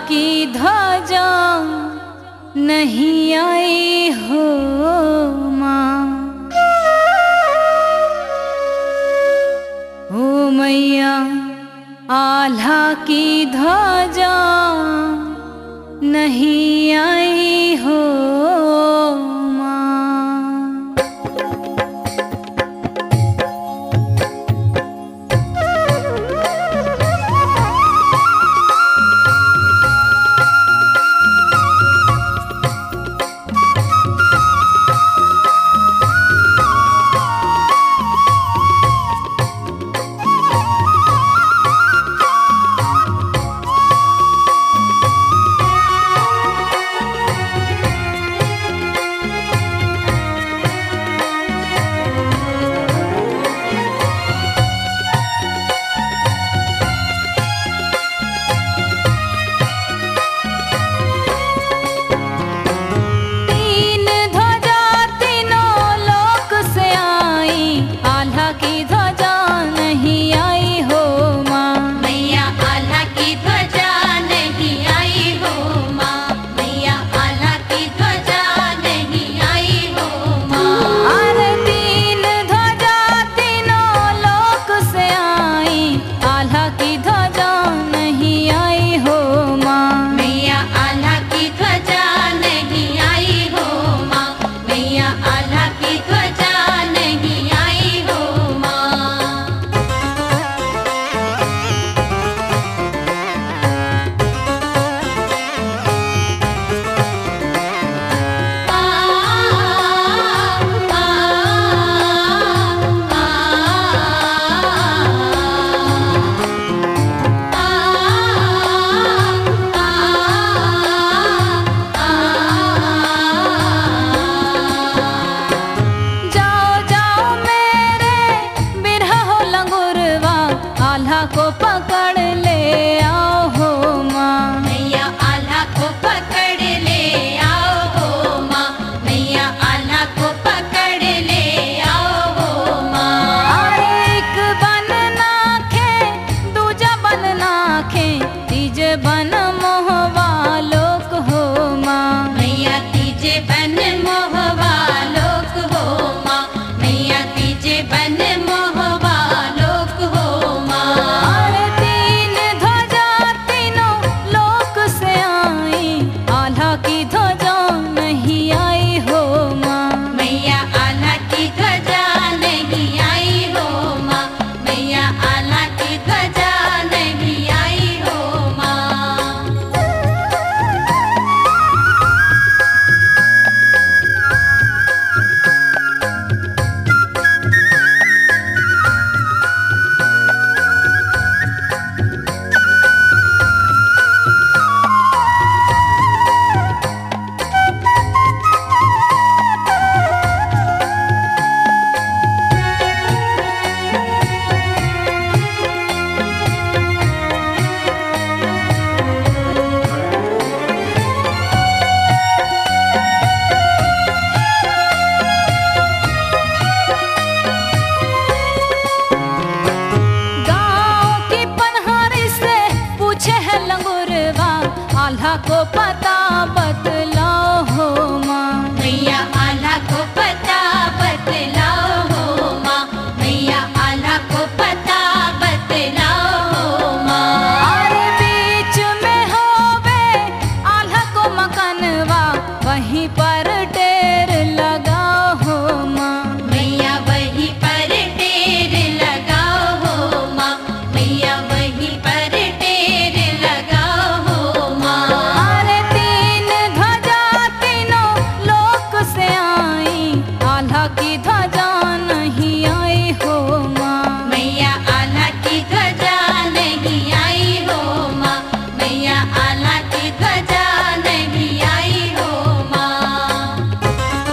की ध्वजा नहीं आई हो माँ। ओ मैया आल्हा की ध्वजा नहीं आई हो को पकड़ ले आओ हो माँ। मैया आल्हा को पकड़ ले आओ हो माँ। मैया आल्हा को पकड़ ले आओ हो माँ। एक बन नाखे दूजा बन नाखे तीजे बन मोहवा लोक हो माँ। मैया तीजे बन मोहवा लोक हो माँ। मैया तीजे बन मोहवा लोक हो माँ। की ध्वजा नहीं आई हो माँ। मैया आल्हा की ध्वजा नहीं आई हो माँ। मैया आल्हा की ध्वजा नहीं आई हो माँ। आल्हा को पता बतलाओ हो माँ। मैया आल्हा को पता बतलाओ हो माँ। मैया आल्हा को पता बतलाओ हो माँ। और बीच में होवे आल्हा को मकानवा वहीं पर ढेर लगाओ हो माँ। मैया वहीं पर ढेर लगाओ हो माँ। मैया वहीं पर ढेर लगाओ हो माँ। आल्हा की ध्वजा नहीं आई हो माँ। मैया आल्हा की ध्वजा नहीं आई हो माँ। मैया आल्हा की ध्वजा नहीं आई हो माँ।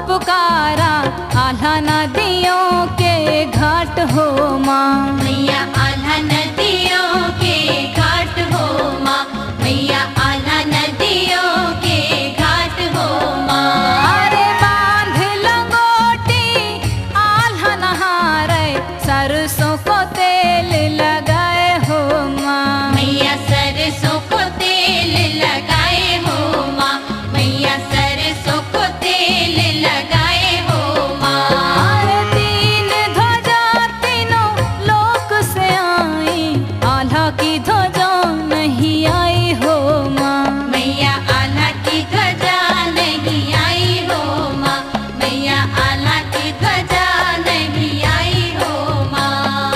पुकारा आल्हा नदियों के घाट हो माँ। मैया आल्हा नदियों के घाट हो माँ। मैया आल्हा नदियों के घाट हो माँ। अरे बांध लंगोटी आल्हा नहारे सरसों को तेल लगाए हो माँ। मैया सरसों को तेल लगाए हो माँ। मैया सरसों को तेल लगाए हो माँ। अरे तीन ध्वजा तीनों लोक से आई आल्हा की ध्वजा नहीं आई हो माँ। मैया आल्हा की ध्वजा नहीं आई हो माँ। मैया आल्हा की ध्वजा नहीं आई हो माँ।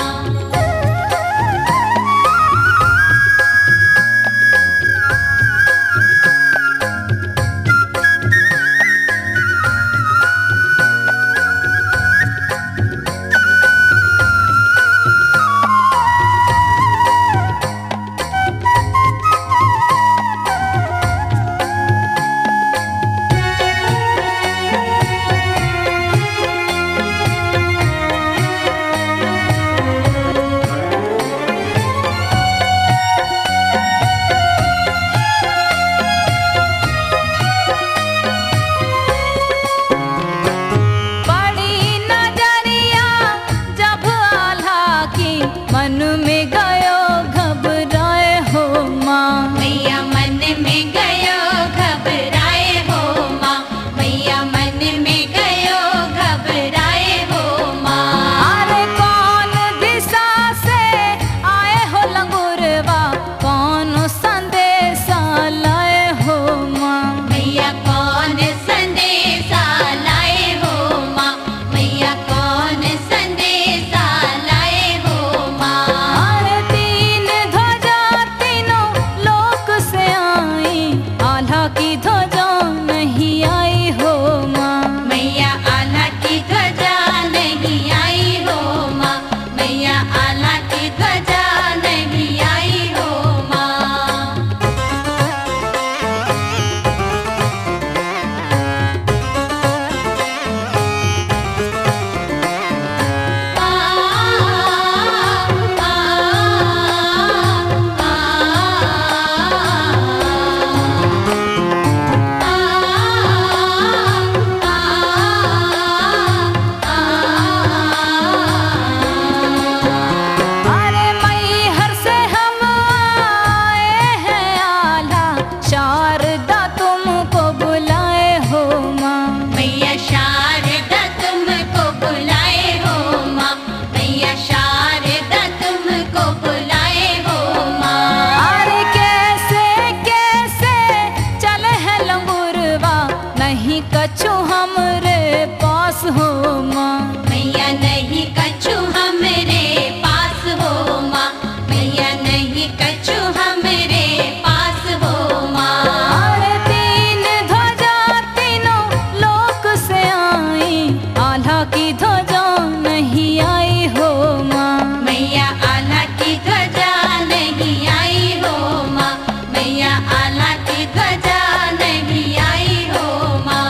बड़ी नजरिया जब आल्हा की मन में गयो घबराए हो माँ। मैया मन में गयो घबराए हो माँ। मैया मन में गयो घबराए हो माँ। अरे कौन दिशा से आए हो लंगूरवा कौन संदेशा लाए हो माँ। मैया कौन संदेशा लाए हो माँ। मैया कौन संदेशा लाए हो माँ। अरे तीन ध्वजा तीनों लोक से आई आल्हा की ध्वजा नहीं आई हो माँ। मैया आल्हा की ध्वजा नहीं आई हो माँ। मैया आल्हा की ध्वजा नहीं आई हो माँ। अरे मैहर से हम आए हैं आल्हा शारदा तुमको बुलाए हो माँ। मैया शारदा तुमको बुलाए हो माँ। मैया शारदा तुमको बुलाए हो माँ। अरे कैसे कैसे चले हैं लंगूरवा नहीं कछु हमरे पास हो माँ। मैया नहीं कछु हमरे पास हो माँ। मैया नहीं कछु हमरे पास हो माँ। अरे तीन ध्वजा तीनों लोक से आई आल्हा की ध्वजा नहीं आई हो माँ। मैया आल्हा की ध्वजा नहीं आई हो माँ। मैया आल्हा की ध्वजा नहीं आई हो माँ।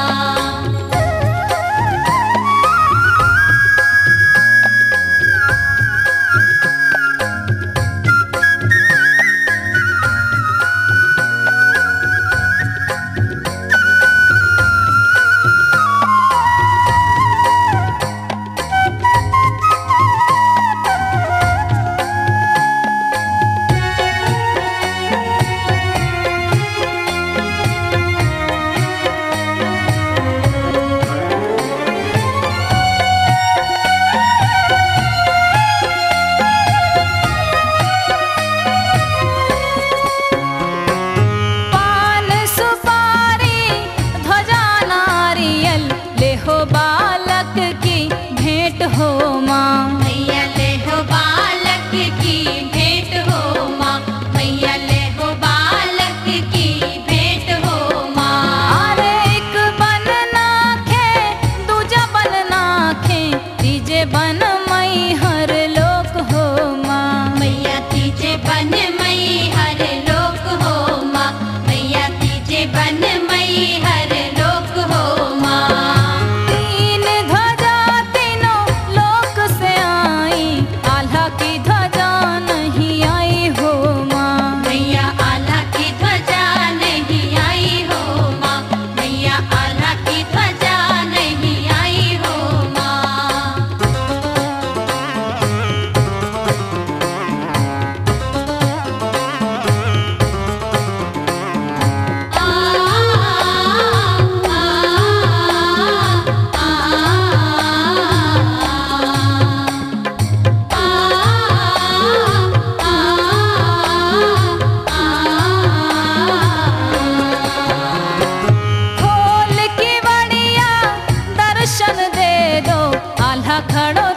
पान सुपारी ध्वजा नारियल ले हो बालक की भेंट हो माँ। मैया ले हो बालक की भेंट हो माँ। मैया ले हो बालक की भेंट हो माँ। अरे एक बन नाखे दूजा बन नाखे तीजे बन मई हर लोक हो माँ। मैया तीजे बन मई हर लोक हो माँ। मैया तीजे बन मई हर लोक हो माँ। दर्शन दे दो, आल्हा खड़ो